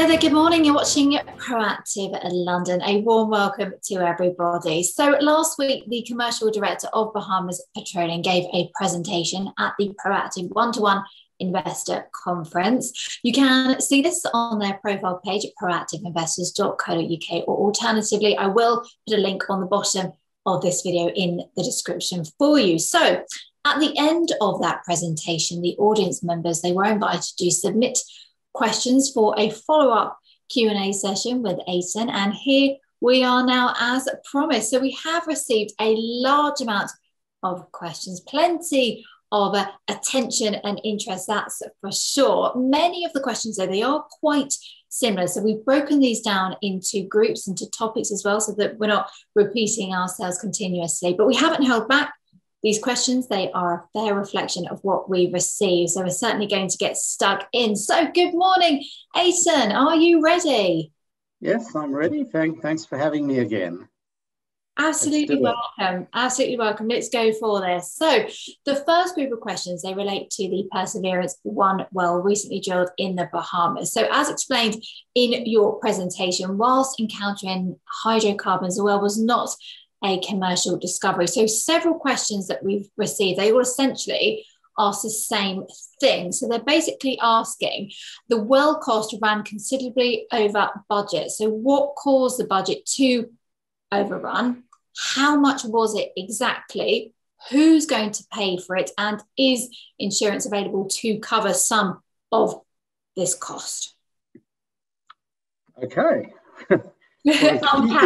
Hello there, good morning. You're watching Proactive London. A warm welcome to everybody. So last week, the commercial director of Bahamas Petroleum gave a presentation at the Proactive One-to-One Investor Conference. You can see this on their profile page at proactiveinvestors.co.uk, or alternatively, I will put a link on the bottom of this video in the description for you. So at the end of that presentation, the audience members, they were invited to submit questions for a follow-up Q&A session with Aiton, and here we are now as promised. So we have received a large amount of questions, plenty of attention and interest, that's for sure. Many of the questions, though, they are quite similar, so we've broken these down into groups, into topics as well, so that we're not repeating ourselves continuously, but we haven't held back. These questions, they are a fair reflection of what we receive. So we're certainly going to get stuck in. So good morning, Aiton. Are you ready? Yes, I'm ready. Thanks for having me again. Absolutely welcome. Absolutely welcome. Let's go for this. So the first group of questions, they relate to the Perseverance 1 well recently drilled in the Bahamas. So as explained in your presentation, whilst encountering hydrocarbons, the well was not a commercial discovery. So several questions that we've received, they all essentially ask the same thing. So they're basically asking, the well cost ran considerably over budget. So what caused the budget to overrun? How much was it exactly? Who's going to pay for it? And is insurance available to cover some of this cost? Okay. Well,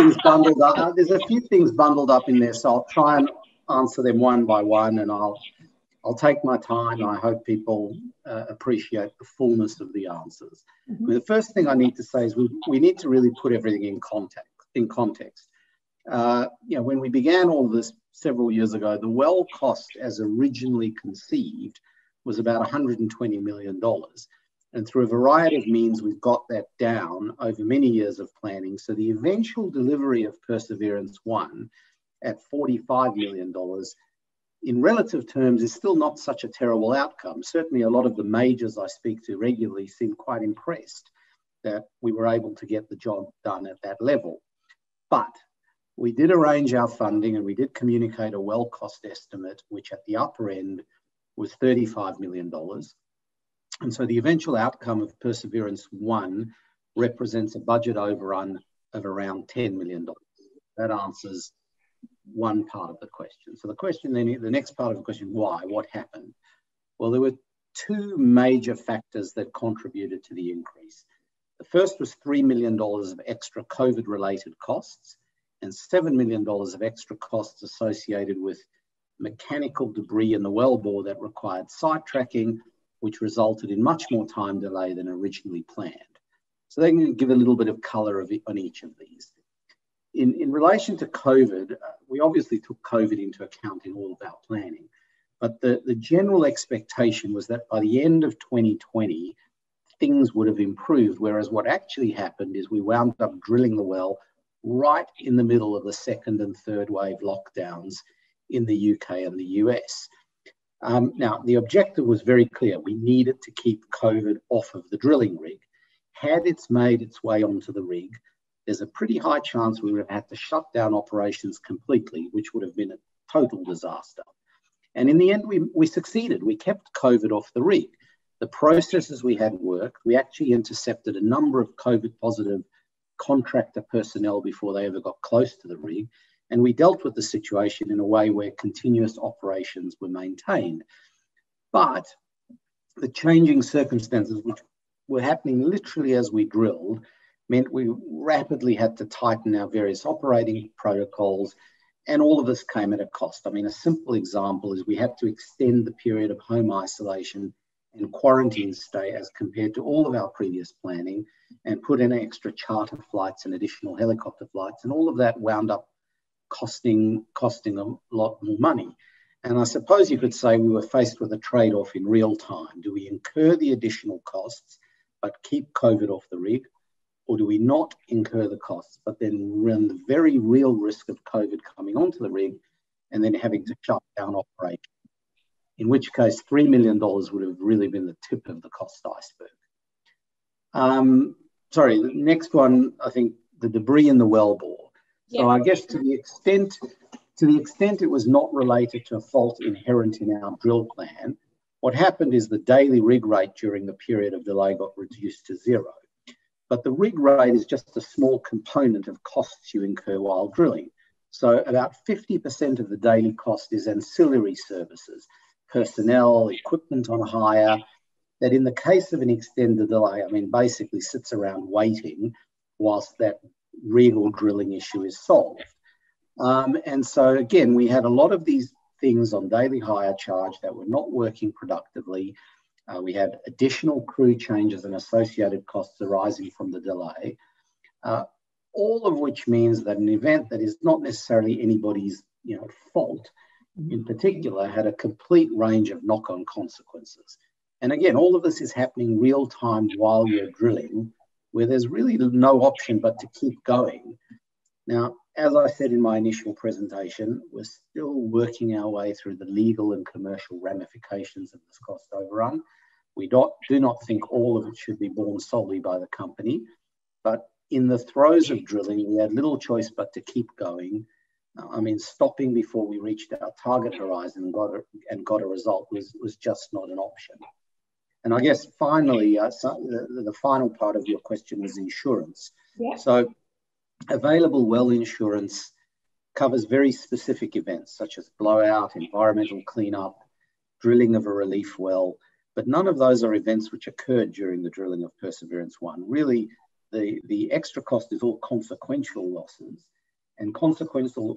there's a few things bundled up in there, so I'll try and answer them one by one, and I'll take my time. I hope people appreciate the fullness of the answers. I mean, the first thing I need to say is we need to really put everything in context. When we began all this several years ago, the well cost as originally conceived was about $120 million. And through a variety of means, we've got that down over many years of planning. So the eventual delivery of Perseverance 1 at $45 million in relative terms is still not such a terrible outcome. Certainly a lot of the majors I speak to regularly seem quite impressed that we were able to get the job done at that level. But we did arrange our funding and we did communicate a well cost estimate, which at the upper end was $35 million. And so the eventual outcome of Perseverance 1 represents a budget overrun of around $10 million. That answers one part of the question. So the next part of the question, why? What happened? Well, there were two major factors that contributed to the increase. The first was $3 million of extra COVID-related costs and $7 million of extra costs associated with mechanical debris in the wellbore that required site tracking, which resulted in much more time delay than originally planned. So they can give a little bit of colour on each of these. In relation to COVID, we obviously took COVID into account in all of our planning, but the general expectation was that by the end of 2020, things would have improved, whereas what actually happened is we wound up drilling the well right in the middle of the second and third wave lockdowns in the UK and the US. Now, the objective was very clear. We needed to keep COVID off of the drilling rig. Had it's made its way onto the rig, there's a pretty high chance we would have had to shut down operations completely, which would have been a total disaster. And in the end, we succeeded. We kept COVID off the rig. The processes we had worked. We actually intercepted a number of COVID-positive contractor personnel before they ever got close to the rig. And we dealt with the situation in a way where continuous operations were maintained. But the changing circumstances, which were happening literally as we drilled, meant we rapidly had to tighten our various operating protocols, and all of this came at a cost. I mean, a simple example is we had to extend the period of home isolation and quarantine stay as compared to all of our previous planning, and put in extra charter flights and additional helicopter flights, and all of that wound up costing a lot more money. And I suppose you could say we were faced with a trade-off in real time. Do we incur the additional costs but keep COVID off the rig, or do we not incur the costs but then run the very real risk of COVID coming onto the rig and then having to shut down operations? In which case $3 million would have really been the tip of the cost iceberg. sorry, the next one, I think the debris in the wellbore. So I guess to the extent it was not related to a fault inherent in our drill plan, what happened is the daily rig rate during the period of delay got reduced to 0. But the rig rate is just a small component of costs you incur while drilling. So about 50% of the daily cost is ancillary services, personnel, equipment on hire, that in the case of an extended delay, I mean, basically sits around waiting whilst that rig or drilling issue is solved. And so again, we had a lot of these things on daily hire charge that were not working productively. We had additional crew changes and associated costs arising from the delay, all of which means that an event that is not necessarily anybody's fault in particular had a complete range of knock-on consequences. And again, all of this is happening real time while you're drilling, where there's really no option but to keep going. Now, as I said in my initial presentation, we're still working our way through the legal and commercial ramifications of this cost overrun. We do not think all of it should be borne solely by the company, but in the throes of drilling, we had little choice but to keep going. I mean, stopping before we reached our target horizon and got a result was just not an option. And I guess finally, the final part of your question was insurance. Yeah. So available well insurance covers very specific events such as blowout, environmental cleanup, drilling of a relief well, but none of those are events which occurred during the drilling of Perseverance 1. Really, the extra cost is all consequential losses, and consequential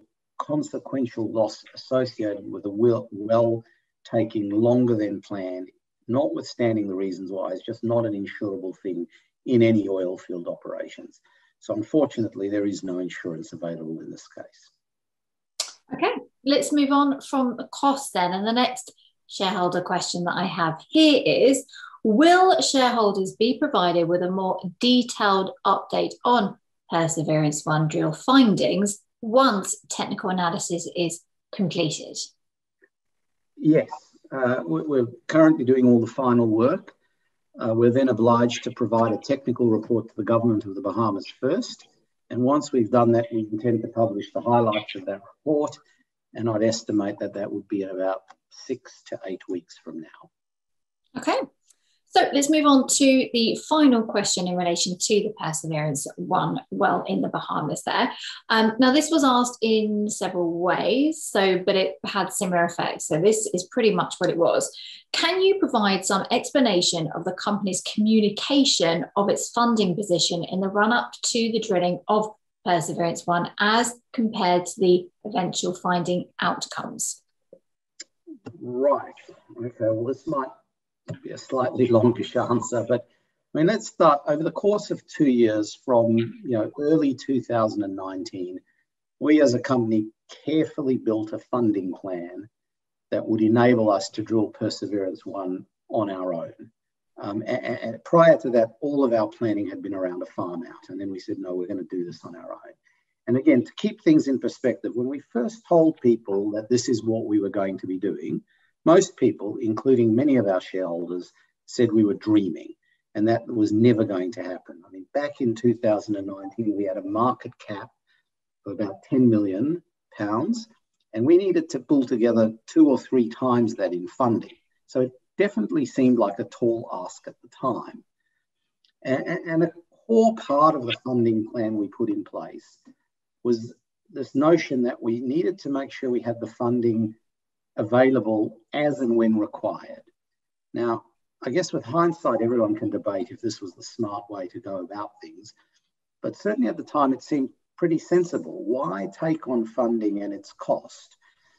loss associated with a well taking longer than planned, notwithstanding the reasons why, is just not an insurable thing in any oil field operations. So unfortunately, there is no insurance available in this case. Okay, let's move on from the cost then. And the next shareholder question that I have here is, will shareholders be provided with a more detailed update on Perseverance 1 drill findings once technical analysis is completed? Yes, we're currently doing all the final work. We're then obliged to provide a technical report to the government of the Bahamas first. And once we've done that, we intend to publish the highlights of that report. And I'd estimate that that would be in about 6 to 8 weeks from now. Okay. So let's move on to the final question in relation to the Perseverance 1 well in the Bahamas there. Now, this was asked in several ways, but it had similar effects. So this is pretty much what it was. Can you provide some explanation of the company's communication of its funding position in the run-up to the drilling of Perseverance 1 as compared to the eventual finding outcomes? Right. Okay, well, this might be a slightly longish answer, but I mean, let's start. Over the course of 2 years from early 2019, we as a company carefully built a funding plan that would enable us to drill Perseverance 1 on our own. And prior to that, all of our planning had been around a farm out, and then we said, no, we're going to do this on our own. And again, to keep things in perspective, when we first told people that this is what we were going to be doing, most people, including many of our shareholders, said we were dreaming and that was never going to happen. I mean, back in 2019, we had a market cap of about £10 million, and we needed to pull together 2 or 3 times that in funding. So it definitely seemed like a tall ask at the time. And a core part of the funding plan we put in place was this notion that we needed to make sure we had the funding available as and when required. Now, I guess with hindsight, everyone can debate if this was the smart way to go about things, but certainly at the time it seemed pretty sensible. Why take on funding and its cost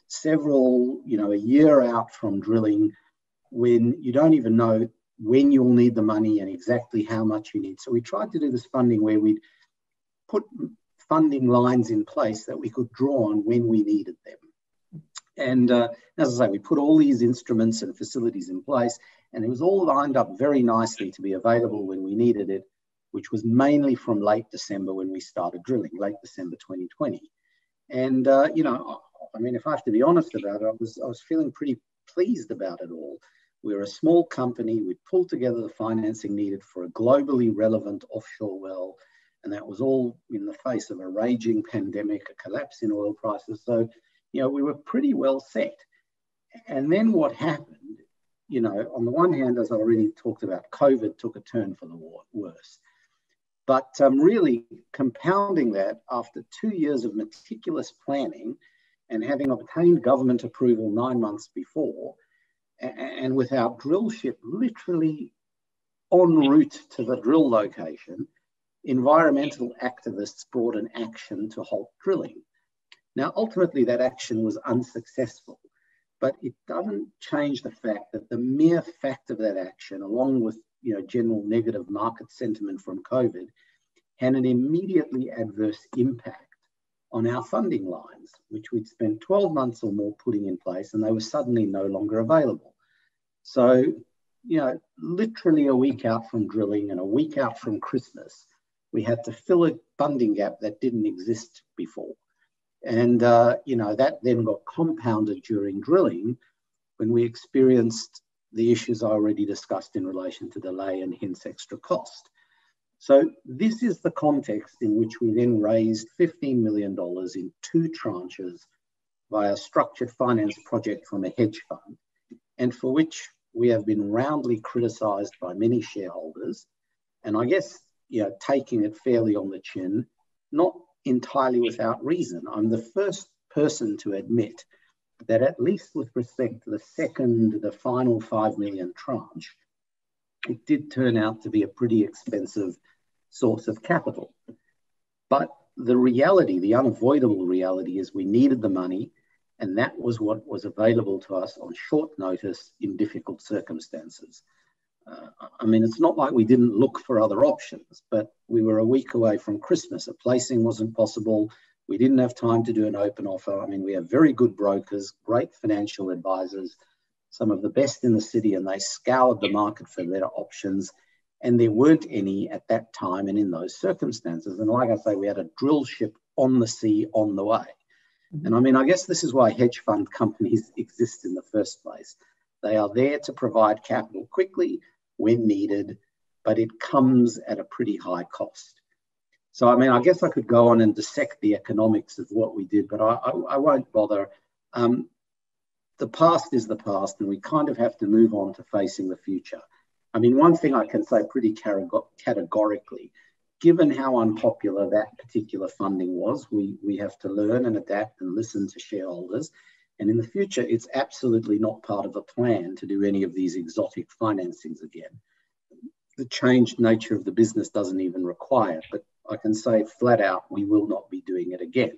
a year out from drilling when you don't even know when you'll need the money and exactly how much you need? So we tried to do this funding where we'd put funding lines in place that we could draw on when we needed them. And as I say, we put all these instruments and facilities in place, and it was all lined up very nicely to be available when we needed it, which was mainly from late December when we started drilling, late December 2020. And, I mean, if I have to be honest about it, I was feeling pretty pleased about it all. We're a small company. We pulled together the financing needed for a globally relevant offshore well, and that was all in the face of a raging pandemic, a collapse in oil prices. So, we were pretty well set. And then what happened, on the one hand, as I already talked about, COVID took a turn for the worse. But really compounding that, after 2 years of meticulous planning and having obtained government approval 9 months before, and with our drill ship literally en route to the drill location, environmental activists brought an action to halt drilling. Now, ultimately, that action was unsuccessful, but it doesn't change the fact that the mere fact of that action, along with general negative market sentiment from COVID, had an immediately adverse impact on our funding lines, which we'd spent 12 months or more putting in place, and they were suddenly no longer available. So, literally a week out from drilling and a week out from Christmas, we had to fill a funding gap that didn't exist before. And, that then got compounded during drilling when we experienced the issues I already discussed in relation to delay and hence extra cost. So this is the context in which we then raised $15 million in 2 tranches via a structured finance project from a hedge fund, and for which we have been roundly criticised by many shareholders, and I guess, taking it fairly on the chin, not entirely without reason. I'm the first person to admit that, at least with respect to the final 5 million tranche, it did turn out to be a pretty expensive source of capital. But the reality, the unavoidable reality, is we needed the money, and that was what was available to us on short notice in difficult circumstances. It's not like we didn't look for other options, but we were a week away from Christmas. A placing wasn't possible. We didn't have time to do an open offer. We have very good brokers, great financial advisors, some of the best in the city, and they scoured the market for better options. And there weren't any at that time and in those circumstances. And like I say, we had a drill ship on the sea on the way. And I guess this is why hedge fund companies exist in the first place. They are there to provide capital quickly when needed, but it comes at a pretty high cost. So, I guess I could go on and dissect the economics of what we did, but I won't bother. The past is the past, and we kind of have to move on to facing the future. One thing I can say pretty categorically, given how unpopular that particular funding was, we have to learn and adapt and listen to shareholders. And in the future, it's absolutely not part of a plan to do any of these exotic financings again. The changed nature of the business doesn't even require it, but I can say flat out, we will not be doing it again.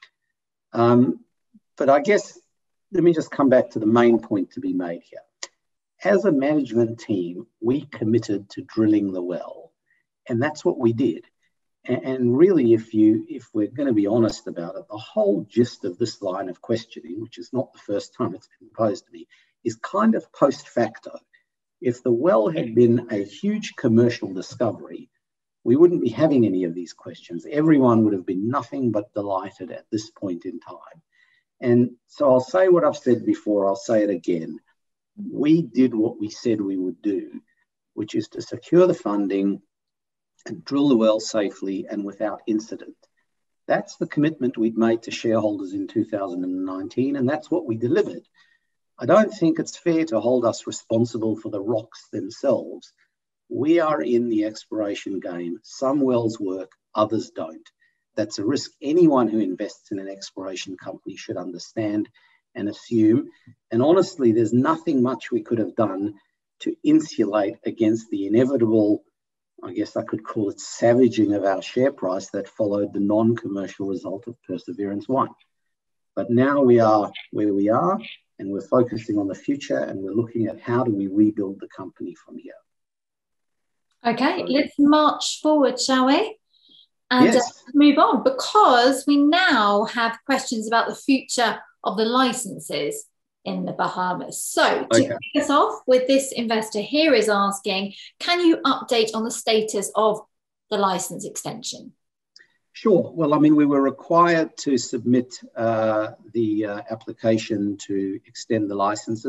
But I guess, let me just come back to the main point to be made here. As a management team, we committed to drilling the well, and that's what we did. And really, if we're going to be honest about it, the whole gist of this line of questioning, which is not the first time it's been posed to me, is kind of post facto. If the well had been a huge commercial discovery, we wouldn't be having any of these questions. Everyone would have been nothing but delighted at this point in time. And so I'll say what I've said before, I'll say it again. We did what we said we would do, which is to secure the funding and drill the well safely and without incident. That's the commitment we'd made to shareholders in 2019, and that's what we delivered. I don't think it's fair to hold us responsible for the rocks themselves. We are in the exploration game. Some wells work, others don't. That's a risk anyone who invests in an exploration company should understand and assume. And honestly, there's nothing much we could have done to insulate against the inevitable, I guess I could call it, savaging of our share price that followed the non-commercial result of Perseverance 1. But now we are where we are, and we're focusing on the future, and we're looking at how do we rebuild the company from here. Okay, let's march forward, shall we? And yes. Move on, because we now have questions about the future of the licenses in the Bahamas. So to kick us off with, this investor here is asking, can you update on the status of the license extension? Sure. Well, we were required to submit the application to extend the licenses.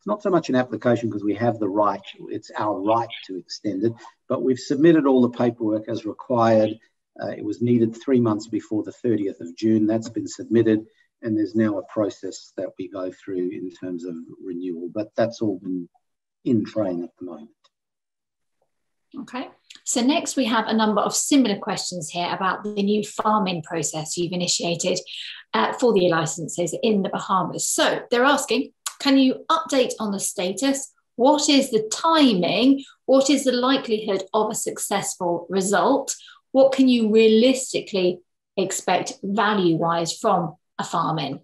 It's not so much an application because we have the right, it's our right to extend it, but we've submitted all the paperwork as required. It was needed 3 months before the 30th of June. That's been submitted, and there's now a process that we go through in terms of renewal, but that's all been in train at the moment. Okay, so next we have a number of similar questions here about the new farming process you've initiated for the licenses in the Bahamas. So they're asking, can you update on the status? What is the timing? What is the likelihood of a successful result? What can you realistically expect value-wise from a farm-in?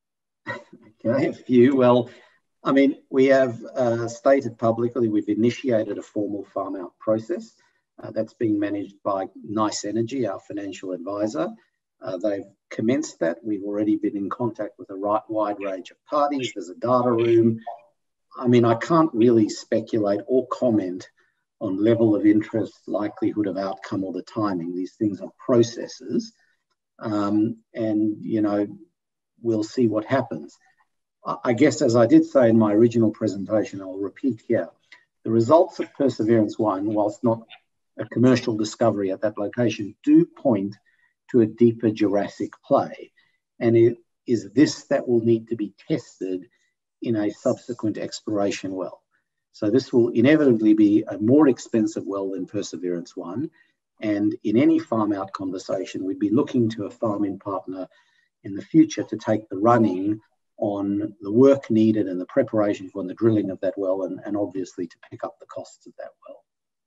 Okay, a few. Well, I mean, we have stated publicly we've initiated a formal farm-out process that's being managed by Nice Energy, our financial advisor. They've commenced that. We've already been in contact with a wide range of parties. There's a data room. I mean, I can't really speculate or comment on level of interest, likelihood of outcome, or the timing. These things are processes. And, you know, we'll see what happens. I guess, as I did say in my original presentation, I'll repeat here, the results of Perseverance 1, whilst not a commercial discovery at that location, do point to a deeper Jurassic play. And it is this that will need to be tested in a subsequent exploration well. So this will inevitably be a more expensive well than Perseverance 1. And in any farm-out conversation, we'd be looking to a farming partner in the future to take the running on the work needed and the preparation for the drilling of that well, and obviously to pick up the costs of that well.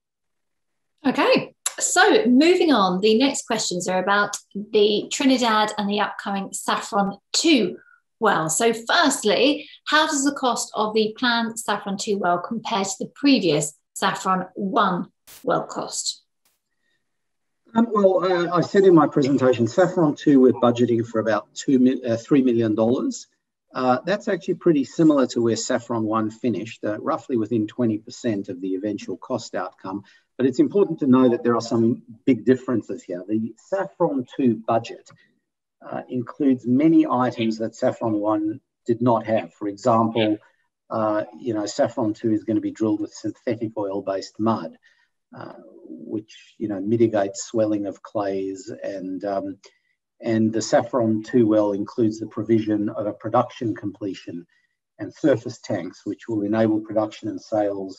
Okay, so moving on, the next questions are about the Trinidad and the upcoming Saffron 2 well. So firstly, how does the cost of the planned Saffron 2 well compare to the previous Saffron 1 well cost? Well, I said in my presentation, Saffron 2, we're budgeting for about $3 million. That's actually pretty similar to where Saffron 1 finished, roughly within 20% of the eventual cost outcome. But it's important to know that there are some big differences here. The Saffron 2 budget includes many items that Saffron 1 did not have. For example, you know, Saffron 2 is going to be drilled with synthetic oil-based mud, which, you know, mitigates swelling of clays, and the Saffron 2 well includes the provision of a production completion and surface tanks, which will enable production and sales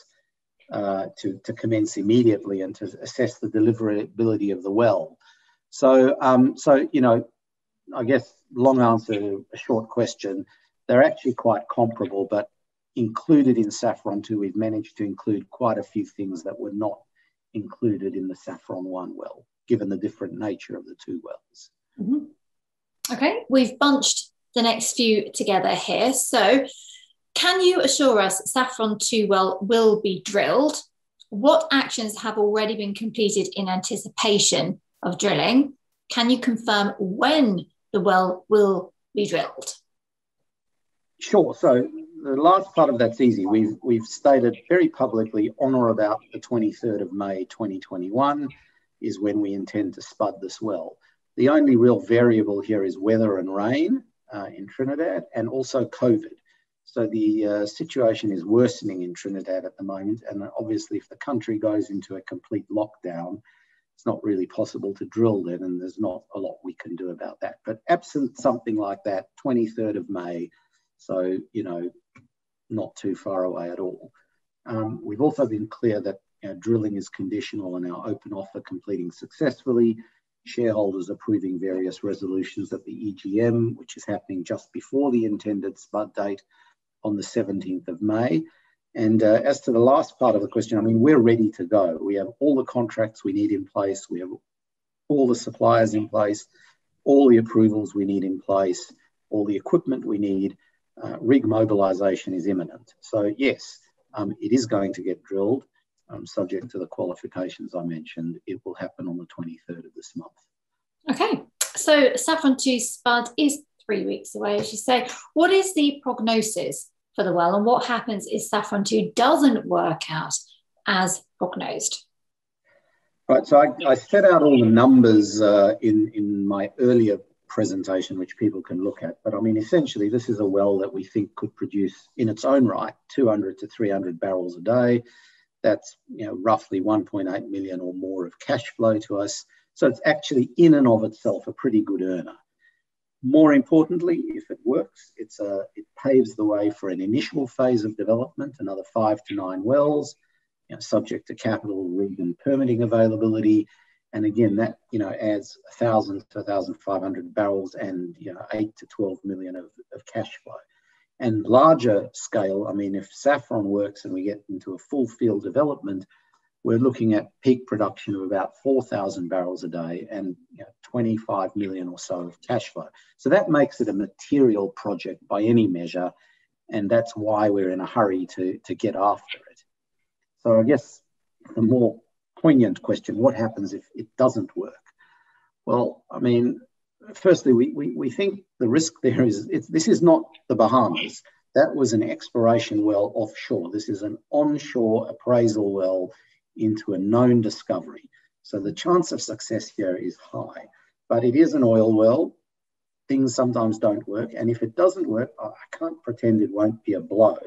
to commence immediately and to assess the deliverability of the well. So, you know, I guess long answer to a short question, they're actually quite comparable, but included in Saffron 2, we've managed to include quite a few things that were not included in the Saffron 1 well, given the different nature of the two wells. Mm-hmm. Okay, we've bunched the next few together here. So can you assure us Saffron 2 well will be drilled? What actions have already been completed in anticipation of drilling? Can you confirm when the well will be drilled? Sure. So the last part of that's easy. We've stated very publicly on or about the 23rd of May 2021 is when we intend to spud this well. The only real variable here is weather and rain in Trinidad, and also COVID. So the situation is worsening in Trinidad at the moment, and obviously if the country goes into a complete lockdown, it's not really possible to drill then, and there's not a lot we can do about that. But absent something like that, 23rd of May, so, you know, not too far away at all. We've also been clear that drilling is conditional on our open offer completing successfully, shareholders approving various resolutions at the EGM, which is happening just before the intended spud date on the 17th of May. And as to the last part of the question, I mean, we're ready to go. We have all the contracts we need in place. We have all the suppliers in place, all the approvals we need in place, all the equipment we need. Rig mobilisation is imminent. So yes, it is going to get drilled, subject to the qualifications I mentioned. It will happen on the 23rd of this month. Okay, so Saffron 2 spud is 3 weeks away, as you say. What is the prognosis for the well, and what happens if Saffron 2 doesn't work out as prognosed? Right, so I set out all the numbers in my earlier presentation which people can look at. But I mean, essentially, this is a well that we think could produce in its own right 200 to 300 barrels a day. That's, roughly 1.8 million or more of cash flow to us. So it's actually in and of itself a pretty good earner. More importantly, if it works, it paves the way for an initial phase of development, another 5 to 9 wells, subject to capital, rig and permitting availability. And again, that, adds 1,000 to 1,500 barrels and, 8 to 12 million of cash flow. And larger scale, I mean, if Saffron works and we get into a full field development, we're looking at peak production of about 4,000 barrels a day and 25 million or so of cash flow. So that makes it a material project by any measure. And that's why we're in a hurry to get after it. So I guess the more poignant question, what happens if it doesn't work? Well, I mean, firstly, we think the risk there is, this is not the Bahamas. That was an exploration well offshore. This is an onshore appraisal well into a known discovery. So the chance of success here is high, but it is an oil well. Things sometimes don't work. And if it doesn't work, I can't pretend it won't be a blow.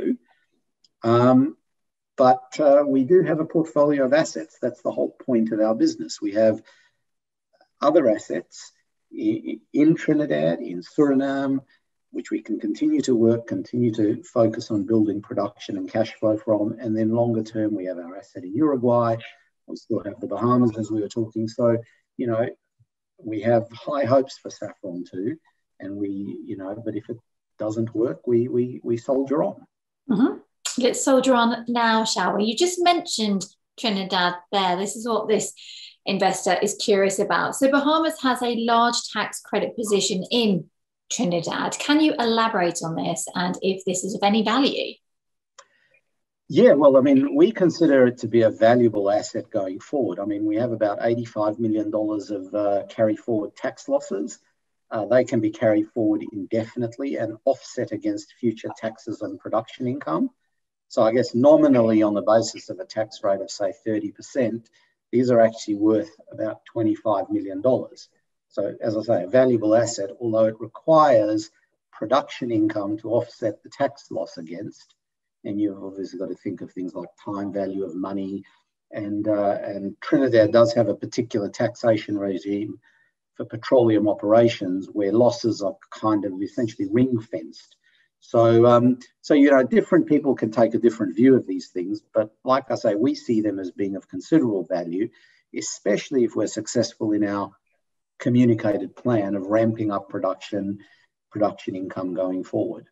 But we do have a portfolio of assets. That's the whole point of our business. We have other assets in Trinidad, in Suriname, which we can continue to work, continue to focus on building production and cash flow from. And then longer term, we have our asset in Uruguay. We still have the Bahamas, as we were talking. So, we have high hopes for Saffron too. And but if it doesn't work, we soldier on. Mm-hmm. Let's soldier on now, shall we? You just mentioned Trinidad there. This is what this investor is curious about. So Bahamas has a large tax credit position in Trinidad. Can you elaborate on this and if this is of any value? Yeah, well, I mean, we consider it to be a valuable asset going forward. I mean, we have about $85 million of carry forward tax losses. They can be carried forward indefinitely and offset against future taxes on production income. So I guess nominally on the basis of a tax rate of, say, 30%, these are actually worth about $25 million. So as I say, a valuable asset, although it requires production income to offset the tax loss against. And you've obviously got to think of things like time value of money. And Trinidad does have a particular taxation regime for petroleum operations where losses are kind of essentially ring-fenced. So, different people can take a different view of these things. But like I say, we see them as being of considerable value, especially if we're successful in our communicated plan of ramping up production income going forward.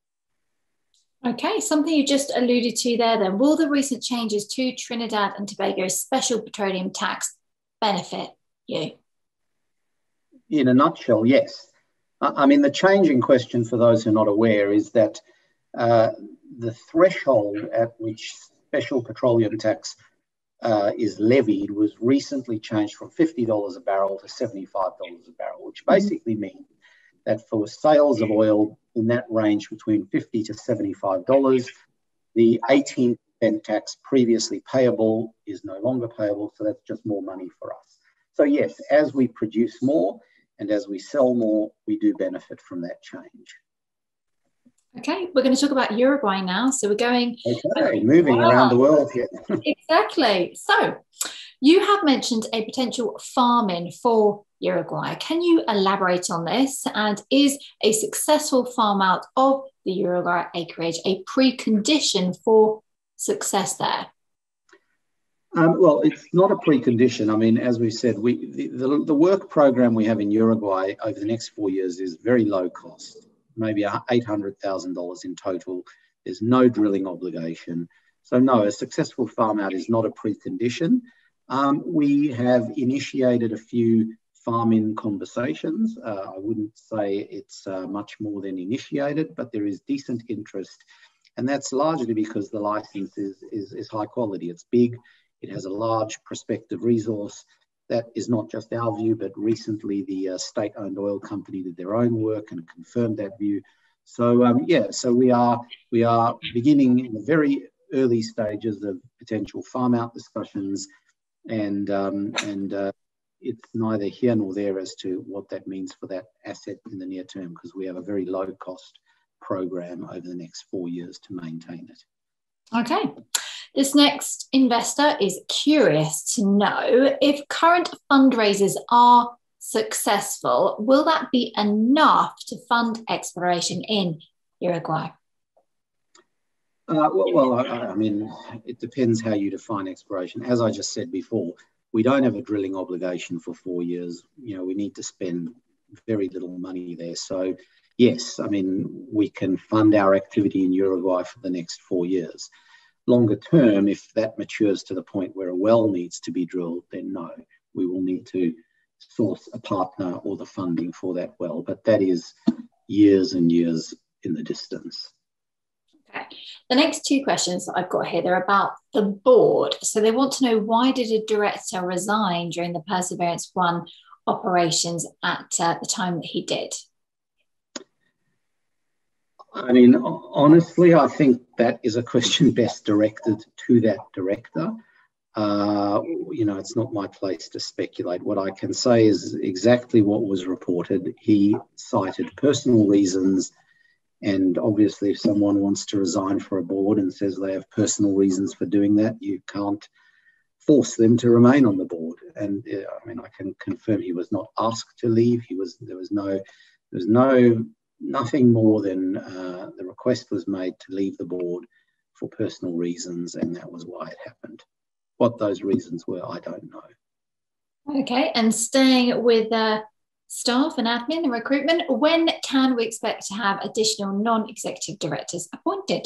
Okay, something you just alluded to there then. Will the recent changes to Trinidad and Tobago's special petroleum tax benefit you? In a nutshell, yes. I mean, the change in question, for those who are not aware, is that the threshold at which special petroleum tax is levied was recently changed from $50 a barrel to $75 a barrel, which basically means that for sales of oil in that range between $50 to $75, the 18% tax previously payable is no longer payable, so that's just more money for us. So yes, as we produce more, and as we sell more, we do benefit from that change. Okay, we're going to talk about Uruguay now. So we're going... Okay, moving around the world here. Exactly. So you have mentioned a potential farm-in for Uruguay. Can you elaborate on this? And is a successful farm-out of the Uruguay acreage a precondition for success there? Well, it's not a precondition. I mean, as we said, the work program we have in Uruguay over the next 4 years is very low cost, maybe $800,000 in total. There's no drilling obligation. So no, a successful farm out is not a precondition. We have initiated a few farm-in conversations. I wouldn't say it's much more than initiated, but there is decent interest. And that's largely because the license is high quality. It's big. It has a large prospective resource. That is not just our view, but recently the state-owned oil company did their own work and confirmed that view. So so we are beginning in the very early stages of potential farm-out discussions, and it's neither here nor there as to what that means for that asset in the near term, because we have a very low cost program over the next 4 years to maintain it. Okay. This next investor is curious to know if current fundraisers are successful, will that be enough to fund exploration in Uruguay? I mean, it depends how you define exploration. As I just said before, we don't have a drilling obligation for 4 years. You know, we need to spend very little money there. So, yes, I mean, we can fund our activity in Uruguay for the next 4 years. Longer term, if that matures to the point where a well needs to be drilled, then no, we will need to source a partner or the funding for that well. But that is years and years in the distance. Okay. The next 2 questions that I've got here, they're about the board. So they want to know, why did a director resign during the Perseverance 1 operations at the time that he did? I mean, honestly, I think that is a question best directed to that director. You know, it's not my place to speculate. What I can say is exactly what was reported. He cited personal reasons, and obviously if someone wants to resign for a board and says they have personal reasons for doing that, you can't force them to remain on the board. And I mean, I can confirm he was not asked to leave. There was nothing more than the request was made to leave the board for personal reasons, and that was why it happened. What those reasons were, I don't know. Okay, and staying with staff and admin and recruitment, when can we expect to have additional non-executive directors appointed?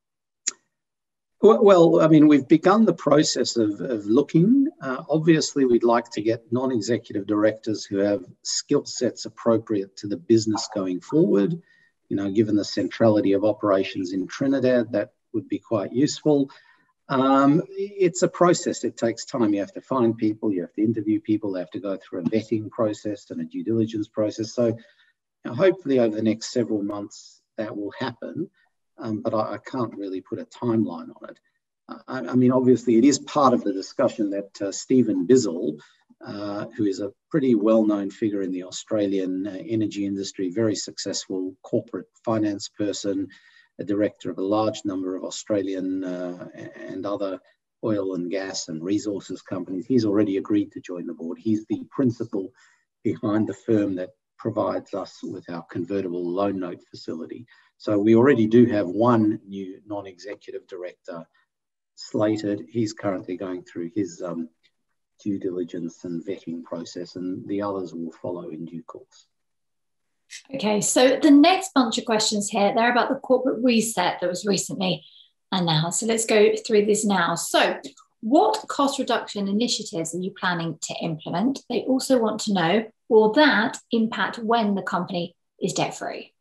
Well, I mean, we've begun the process of looking. Obviously, we'd like to get non-executive directors who have skill sets appropriate to the business going forward. You know, given the centrality of operations in Trinidad, that would be quite useful. It's a process. It takes time. You have to find people, you have to interview people, they have to go through a vetting process and a due diligence process. So, you know, hopefully over the next several months that will happen. But I can't really put a timeline on it. I mean, obviously, it is part of the discussion that Stephen Bizzell, who is a pretty well-known figure in the Australian energy industry, very successful corporate finance person, a director of a large number of Australian and other oil and gas and resources companies. He's already agreed to join the board. He's the principal behind the firm that provides us with our convertible loan note facility. So we already do have one new non-executive director slated. He's currently going through his due diligence and vetting process, and the others will follow in due course. Okay, so the next bunch of questions here, they're about the corporate reset that was recently announced. So let's go through this now. So what cost reduction initiatives are you planning to implement? They also want to know, will that impact when the company is debt-free?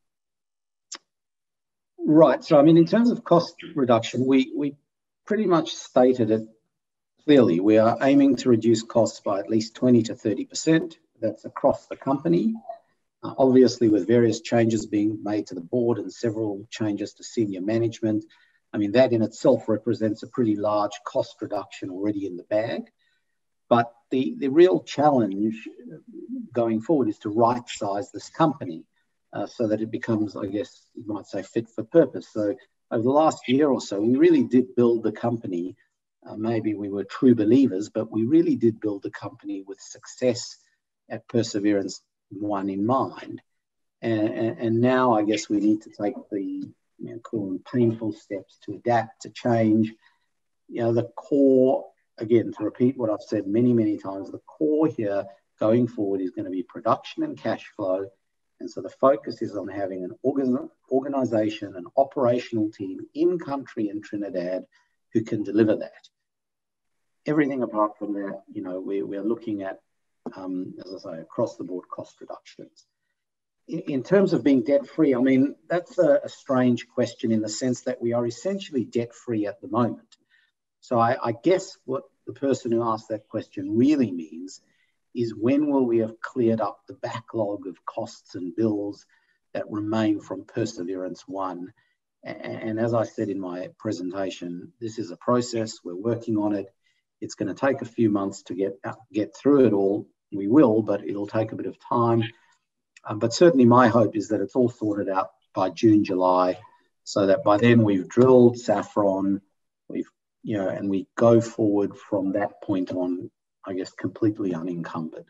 Right. So, I mean, in terms of cost reduction, we pretty much stated it clearly. We are aiming to reduce costs by at least 20 to 30%. That's across the company. Obviously, with various changes being made to the board and several changes to senior management, I mean, that in itself represents a pretty large cost reduction already in the bag. But the real challenge going forward is to right-size this company so that it becomes, I guess you might say, fit for purpose. So over the last year or so, we really did build the company. Maybe we were true believers, but we really did build the company with success at Perseverance 1 in mind. And now I guess we need to take the call them painful steps to adapt, to change. You know, the core, again, to repeat what I've said many, many times, the core here going forward is going to be production and cash flow. And so the focus is on having an organization, an operational team in country in Trinidad who can deliver that. Everything apart from that, you know, we're looking at, as I say, across the board cost reductions. In terms of being debt-free, I mean, that's a strange question in the sense that we are essentially debt-free at the moment. So I guess what the person who asked that question really means is, when will we have cleared up the backlog of costs and bills that remain from Perseverance 1? And as I said in my presentation, this is a process. We're working on it. It's going to take a few months to get through it all. we will, but it'll take a bit of time. But certainly my hope is that it's all sorted out by June, July, so that by then we've drilled saffron, and we go forward from that point on, I guess, completely unencumbered.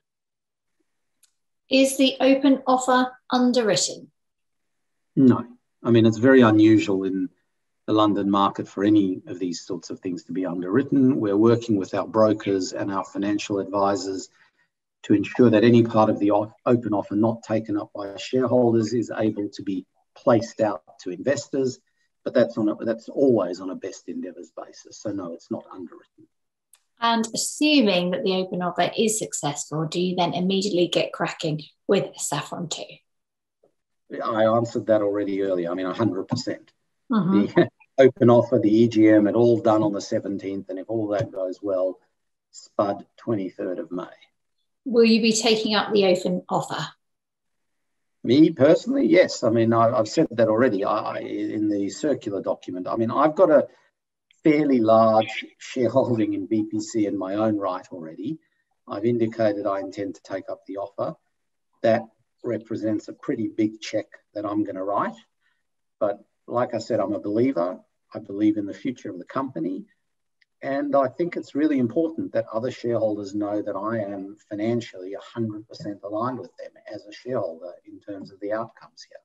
Is the open offer underwritten? No. I mean, it's very unusual in the London market for any of these sorts of things to be underwritten. We're working with our brokers and our financial advisors to ensure that any part of the open offer not taken up by shareholders is able to be placed out to investors, but that's always on a best endeavours basis. So no, it's not underwritten. And assuming that the open offer is successful, do you then immediately get cracking with saffron too? I answered that already earlier. I mean, 100%. Mm-hmm. The open offer, the EGM, it all done on the 17th, and if all that goes well, spud 23rd of May. Will you be taking up the open offer? Me personally, yes. I mean, I've said that already in the circular document. I mean, I've got a fairly large shareholding in BPC in my own right already. I've indicated I intend to take up the offer. That represents a pretty big check that I'm going to write. But like I said, I'm a believer. I believe in the future of the company. And I think it's really important that other shareholders know that I am financially 100% aligned with them as a shareholder in terms of the outcomes here.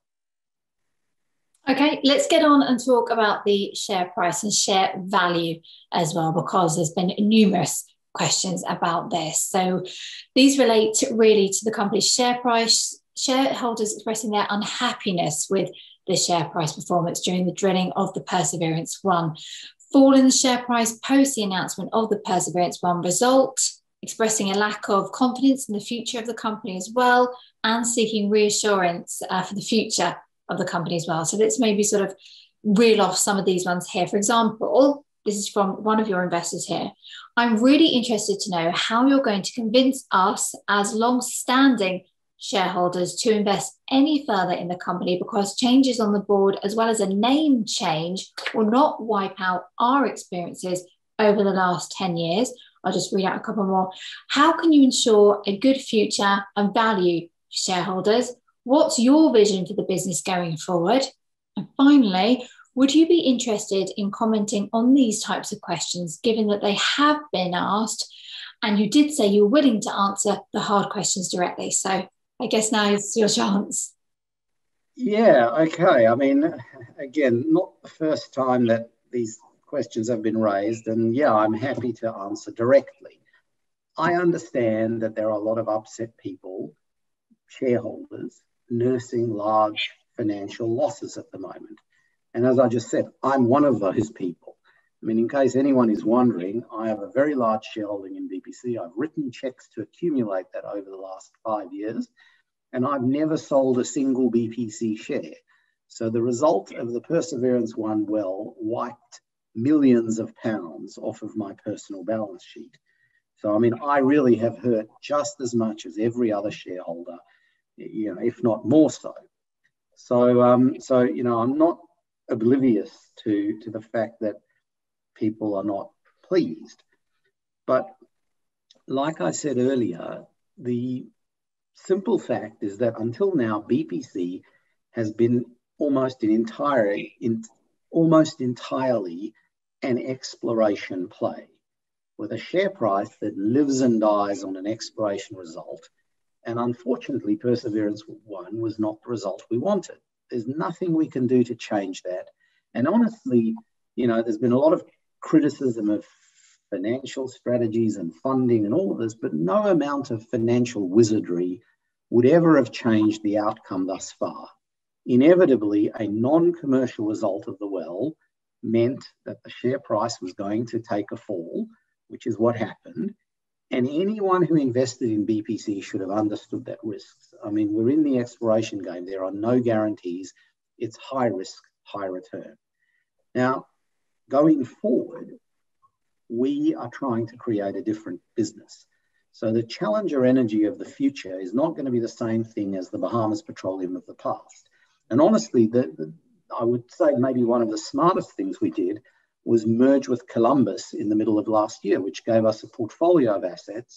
Okay, let's get on and talk about the share price and share value as well, because there's been numerous questions about this. So these relate really to the company's share price, shareholders expressing their unhappiness with the share price performance during the drilling of the Perseverance 1. Fall in the share price post the announcement of the Perseverance 1 result, expressing a lack of confidence in the future of the company as well, and seeking reassurance for the future of the company as well. So let's maybe sort of reel off some of these ones here. For example, this is from one of your investors here. I'm really interested to know how you're going to convince us as long-standing shareholders to invest any further in the company, because changes on the board as well as a name change will not wipe out our experiences over the last 10 years. I'll just read out a couple more. How can you ensure a good future and value for shareholders? What's your vision for the business going forward? And finally, would you be interested in commenting on these types of questions, given that they have been asked and you did say you're willing to answer the hard questions directly? So I guess now is your chance. Yeah, okay. I mean, again, not the first time that these questions have been raised, and yeah, I'm happy to answer directly. I understand that there are a lot of upset people, shareholders, nursing large financial losses at the moment. And as I just said, I'm one of those people. I mean, in case anyone is wondering, I have a very large shareholding in BPC. I've written checks to accumulate that over the last 5 years, and I've never sold a single BPC share. So the result of the Perseverance 1 well wiped millions of pounds off of my personal balance sheet. So, I mean, I really have hurt just as much as every other shareholder, you know, if not more so. So, you know, I'm not oblivious to the fact that people are not pleased. But like I said earlier, the simple fact is that until now, BPC has been almost entirely an exploration play, with a share price that lives and dies on an exploration result. And unfortunately, Perseverance 1 was not the result we wanted. There's nothing we can do to change that. And honestly, you know, there's been a lot of criticism of financial strategies and funding and all of this, but no amount of financial wizardry would ever have changed the outcome thus far. Inevitably, a non-commercial result of the well meant that the share price was going to take a fall, which is what happened. And anyone who invested in BPC should have understood that risk. I mean, we're in the exploration game. There are no guarantees. It's high risk, high return. Now, going forward, we are trying to create a different business. So the Challenger Energy of the future is not going to be the same thing as the Bahamas Petroleum of the past. And honestly, I would say maybe one of the smartest things we did was merge with Columbus in the middle of last year, which gave us a portfolio of assets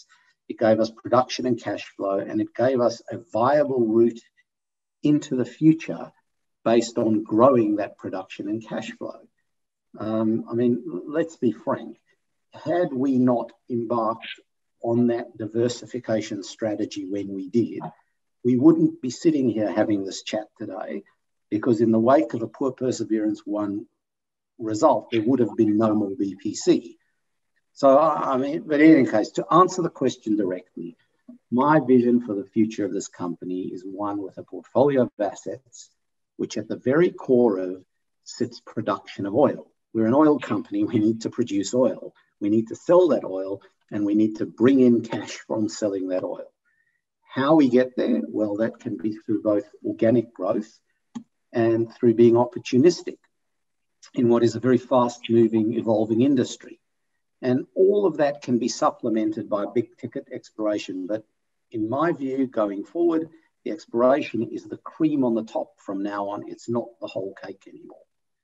it gave us production and cash flow, and it gave us a viable route into the future based on growing that production and cash flow. I mean, let's be frank. Had we not embarked on that diversification strategy when we did, we wouldn't be sitting here having this chat today, because in the wake of a poor Perseverance 1 result, there would have been no more BPC. So, I mean, but in any case, to answer the question directly, my vision for the future of this company is one with a portfolio of assets, which at the very core of sits production of oil. We're an oil company. We need to produce oil. We need to sell that oil, and we need to bring in cash from selling that oil. How we get there? Well, that can be through both organic growth and through being opportunistic in what is a very fast-moving, evolving industry. And all of that can be supplemented by big-ticket exploration. But in my view, going forward, the exploration is the cream on the top from now on. It's not the whole cake anymore.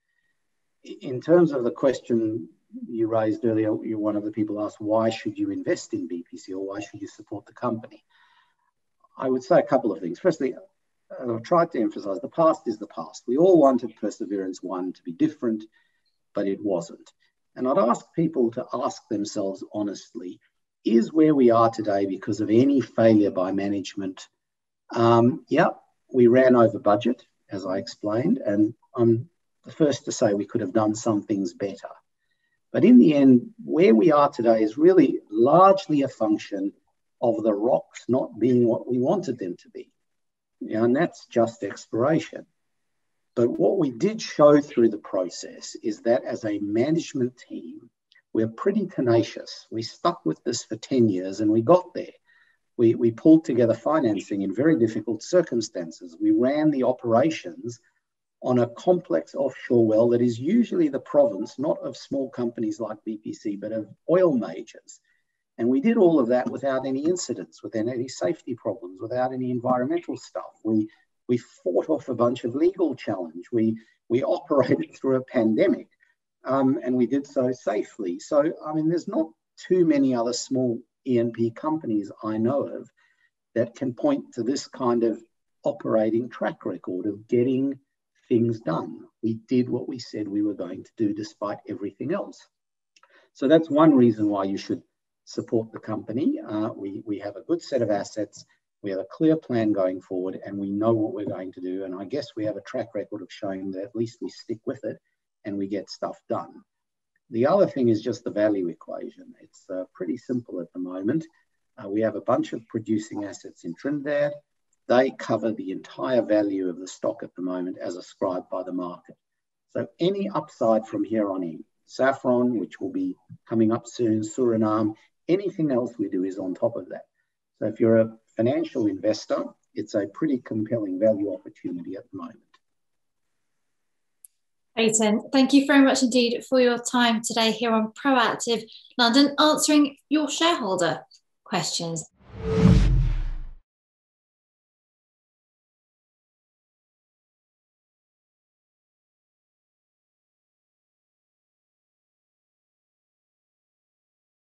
In terms of the question you raised earlier, one of the people asked, why should you invest in BPC, or why should you support the company? I would say a couple of things. Firstly, I've tried to emphasize the past is the past. We all wanted Perseverance 1 to be different, but it wasn't. And I'd ask people to ask themselves honestly, is where we are today because of any failure by management? Yeah, we ran over budget, as I explained, and I'm the first to say we could have done some things better. But in the end, where we are today is really largely a function of the rocks not being what we wanted them to be. And that's just exploration. But what we did show through the process is that as a management team, we're pretty tenacious. We stuck with this for 10 years and we got there. We pulled together financing in very difficult circumstances. We ran the operations on a complex offshore well that is usually the province, not of small companies like BPC, but of oil majors. And we did all of that without any incidents, without any safety problems, without any environmental stuff. We fought off a bunch of legal challenge. We operated through a pandemic, and we did so safely. So, I mean, there's not too many other small E&P companies I know of that can point to this kind of operating track record of getting things done. We did what we said we were going to do despite everything else. So that's one reason why you should support the company. We have a good set of assets. We have a clear plan going forward, and we know what we're going to do. And I guess we have a track record of showing that at least we stick with it and we get stuff done. The other thing is just the value equation. It's pretty simple at the moment. We have a bunch of producing assets in Trinidad. They cover the entire value of the stock at the moment as ascribed by the market. So any upside from here on in, Saffron, which will be coming up soon, Suriname, anything else we do is on top of that. So if you're a financial investor, it's a pretty compelling value opportunity at the moment. Aiton, thank you very much indeed for your time today here on Proactive London, answering your shareholder questions.